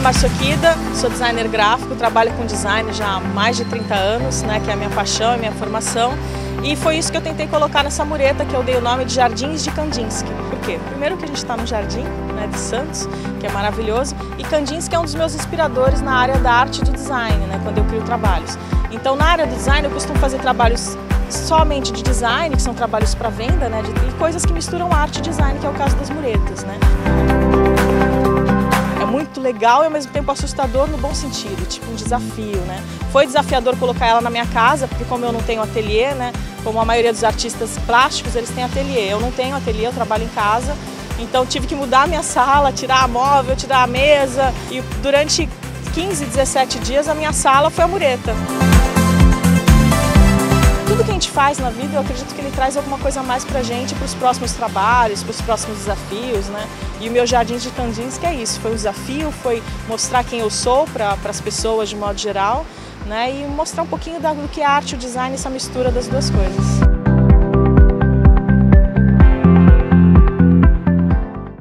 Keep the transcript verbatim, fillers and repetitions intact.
Márcio Okida, sou designer gráfico, trabalho com design já há mais de trinta anos, né, que é a minha paixão, é a minha formação. E foi isso que eu tentei colocar nessa mureta, que eu dei o nome de Jardins de Kandinsky. Por quê? Primeiro que a gente está no jardim, né, de Santos, que é maravilhoso, e Kandinsky é um dos meus inspiradores na área da arte e do design, né, quando eu crio trabalhos. Então, na área do design, eu costumo fazer trabalhos somente de design, que são trabalhos para venda, né, de, e coisas que misturam arte e design, que é o caso das muretas, né. É muito legal e ao mesmo tempo assustador no bom sentido, tipo um desafio, né. Foi desafiador colocar ela na minha casa, porque como eu não tenho ateliê, né, como a maioria dos artistas plásticos, eles têm ateliê. Eu não tenho ateliê, eu trabalho em casa, então tive que mudar a minha sala, tirar a móvel, tirar a mesa, e durante quinze, dezessete dias a minha sala foi a mureta. Tudo que a gente faz na vida, eu acredito que ele traz alguma coisa a mais pra gente, para os próximos trabalhos, para os próximos desafios, né? E o meu Jardins de Kandinsky é isso, foi um desafio, foi mostrar quem eu sou para as pessoas de modo geral, né? E mostrar um pouquinho do que é a arte e o design, essa mistura das duas coisas.